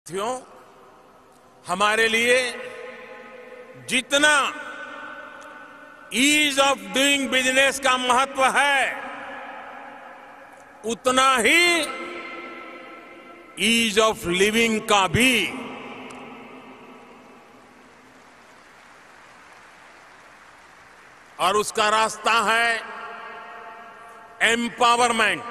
साथियों, हमारे लिए जितना ईज ऑफ डूइंग बिजनेस का महत्व है, उतना ही ईज ऑफ लिविंग का भी। और उसका रास्ता है एम्पावरमेंट।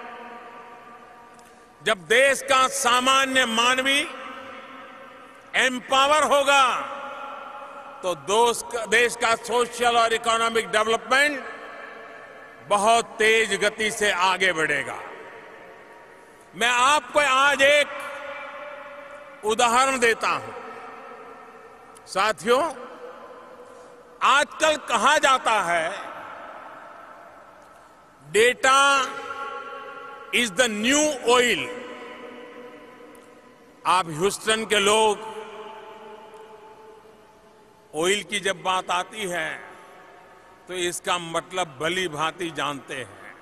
जब देश का सामान्य मानवी एम्पावर होगा तो देश का सोशल और इकोनॉमिक डेवलपमेंट बहुत तेज गति से आगे बढ़ेगा। मैं आपको आज एक उदाहरण देता हूं। साथियों, आजकल कहा जाता है data is the new oil. आप ह्यूस्टन के लोग ऑयल की जब बात आती है तो इसका मतलब भली भांति जानते हैं।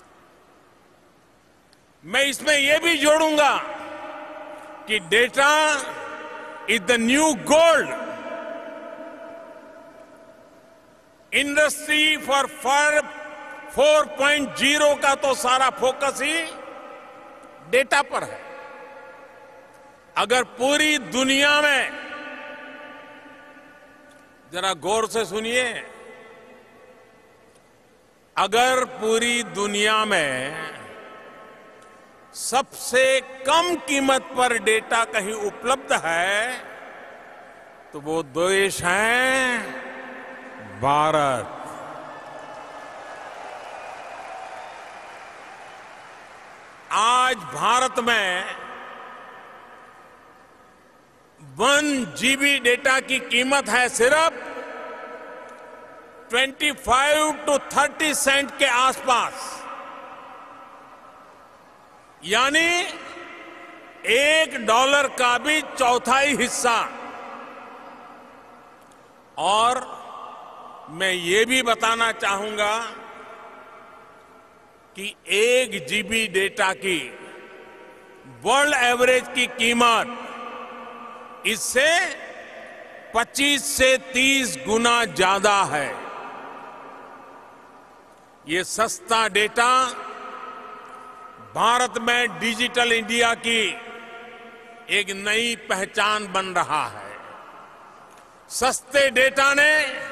मैं इसमें यह भी जोड़ूंगा कि data is the new gold. Industry for 4.0 का तो सारा फोकस ही डेटा पर है। अगर पूरी दुनिया में, जरा गौर से सुनिए, अगर पूरी दुनिया में सबसे कम कीमत पर डेटा कहीं उपलब्ध है तो वो देश है भारत। आज भारत में 1 GB डेटा की कीमत है सिर्फ 25 to 30 सेंट के आसपास, यानी $1 का भी चौथाई हिस्सा। और मैं ये भी बताना चाहूंगा कि 1 GB डेटा की वर्ल्ड एवरेज की कीमत इससे 25 से 30 गुना ज्यादा है। ये सस्ता डेटा भारत में डिजिटल इंडिया की एक नई पहचान बन रहा है। सस्ते डेटा ने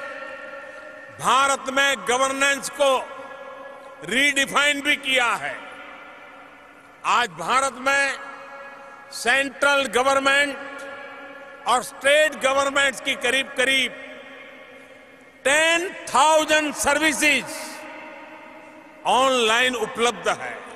भारत में गवर्नेंस को रीडिफाइन भी किया है। आज भारत में सेंट्रल गवर्नमेंट और स्टेट गवर्नमेंट्स की करीब करीब 10,000 सर्विसेज ऑनलाइन उपलब्ध है।